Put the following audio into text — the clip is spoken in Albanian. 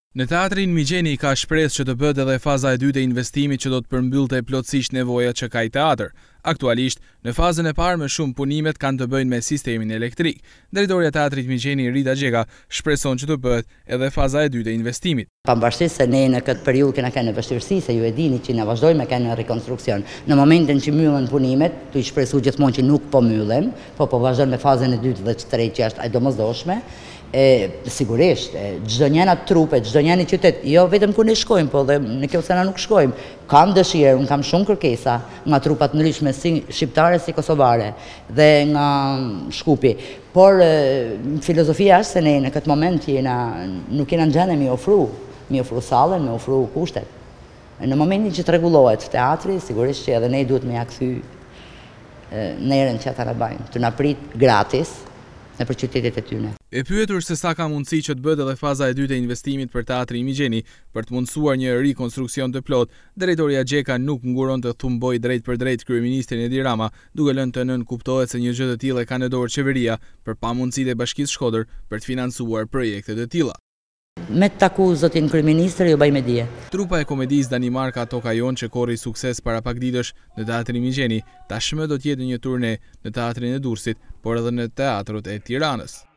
Në teatrin Migjeni ka shpresë që të bëhet edhe faza e dytë e investimit që do të përmbyllte plotësisht nevojat që ka i teatr. Aktualisht, në fazën e parë më shumë punimet kanë të bëjnë me sistemin elektrik. Drejtoria e teatrit Migjeni Gjeka shpreson që të bëhet edhe faza e dytë e investimit. Pavarësisht se ne në këtë periudhë kena kanë vështirësi, se ju e dini që na vazhdojmë me kanë rekonstruksion. Në momentin që mbyllen punimet, tu i shpresu gjithmonë që nuk po mbyllen, po vazhdojmë me fazën e dytë dhe të tretë që është domosdoshme. Sigurisht, çdo njëna trupe, çdo njëni qytet, jo vetëm ku ne shkojmë, po dhe në kjo sena nuk shkojmë. Kam dëshirë, unë kam shumë kërkesa nga trupat ndryshme si shqiptare si kosovare dhe nga Shkupi. Por filozofia është se ne në këtë moment nuk jena në gjendje mi ofru sallën, mi ofru kushtet. Në momentin që të rregullohet teatri, sigurisht që edhe ne duhet me ja kthy nerën që ata na bajnë, të na prit gratis në për qytetet e tyre. E pyetur se sa ka mundësi që të bëhet edhe faza e dytë e investimit për teatrin Migjeni për të mundësuar një rikonstruksion të plot, drejtoria Gjeka nuk nguron të thumboj drejt për drejt kryeministrin Edi Rama, duke lënë të nënkuptohet se një gjë të tillë ka në dorë qeveria për pamundësitë e Bashkisë Shkodër për të financuar projekte të tilla. Me të taku zotin kryeministër ju bëjmë dije. Trupa e komedisë Danimarka Toka Jon që korri sukses para pak ditësh në teatrin Migjeni, tashmë do të jetë një turne në teatrin e Durrësit, por edhe në teatrët e Tiranës.